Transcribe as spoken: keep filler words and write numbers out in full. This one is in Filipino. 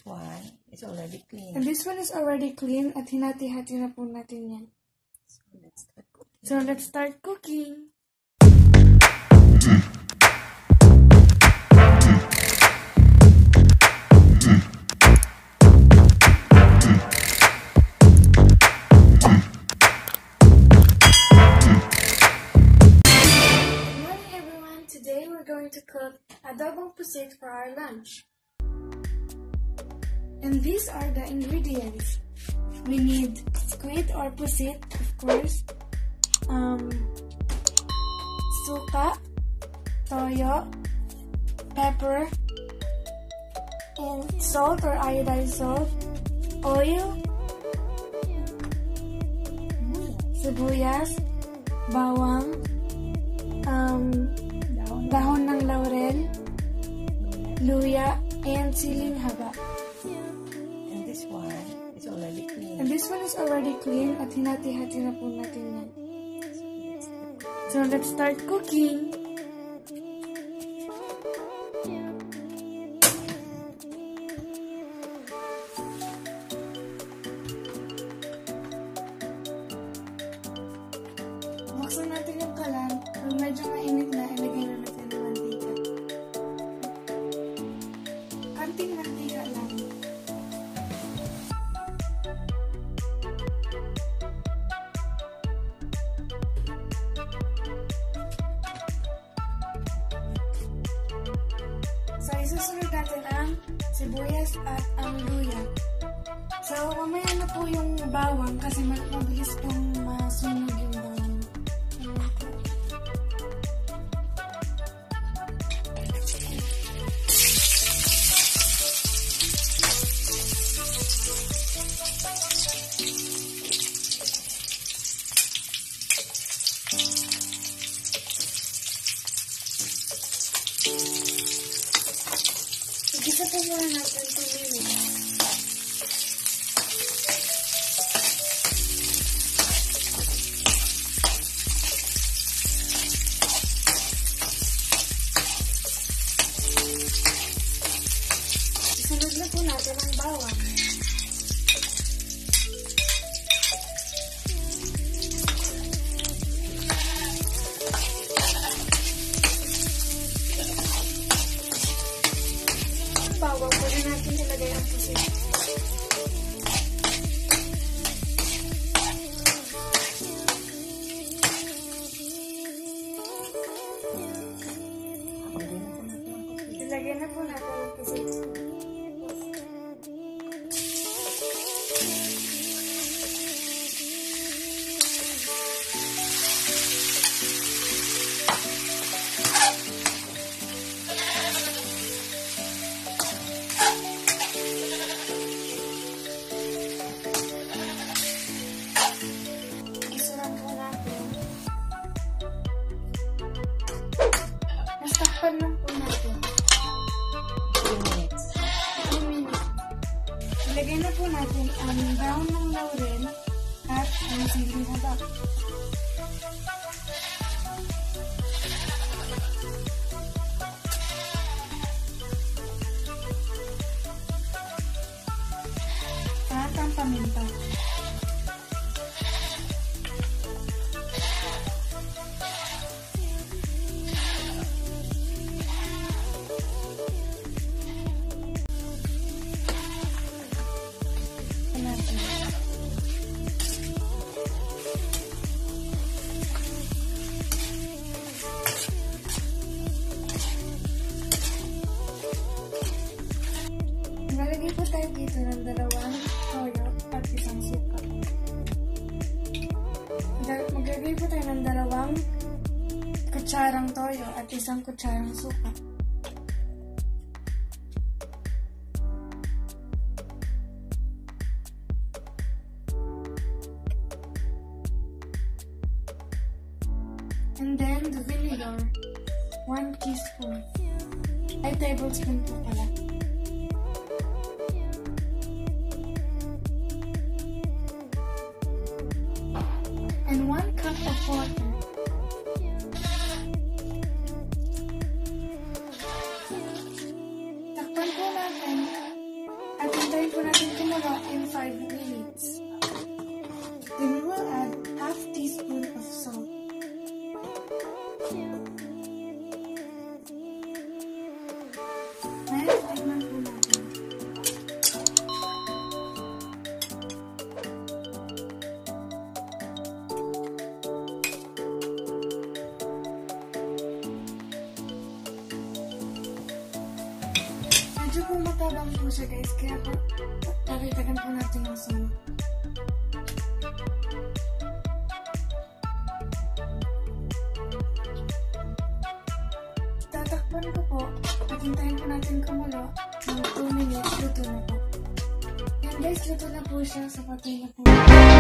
one is already clean. And this one is already clean at hinati-hati na po natin yan. So let's start cooking. So let's start cooking. Good morning everyone. Today we're going to cook adobong pusit for our lunch. And these are the ingredients. We need squid or pusit, of course, um, suka, toyo, pepper, and salt or iodized salt, oil, sibuyas, bawang, um, dahon ng laurel, luya, and siling haba. And this one is already clean. And this one is already clean at hinati-hati na po natin yan. So let's start cooking. Buksan natin yung kalan. Kung medyo mainit na, ilagay na natin ng mantika. Kanting mantika lang. So, isusunod natin ang sibuyas at ang luya. So, mamaya na po yung bawang kasi mabilis pong masunog yung bawang. Igisa po muna natin ito nila. Isunod na po natin ang bawang. Bawang po na natin ilagay ang pusit. Ilagay na po natin ang pusit. Isunan po natin. Mas takpan lang po natin. Two minutes. two minutes. Ilagay na po natin ang dahon ng laurel at ang siling haba. At ang paminta. Nalagay po tayo dito ng dalawang toyo at isang suka. Maglagay po tayo ng dalawang kutsarang toyo at isang kutsarang suka. And then the vinegar, one teaspoon. Ay, tablespoon po pala. And one cup of water. Takpan po natin at natin kumulo in five minutes. Then we will add half teaspoon of salt. Ngayon, tignan po natin. Medyo po matabang po siya guys, kaya po dagdagan po natin yung salt. Tatakpan ko po at hintayin po natin kumulo ng two minutes, luto na po. Yan guys, luto na po siya sa pati na po.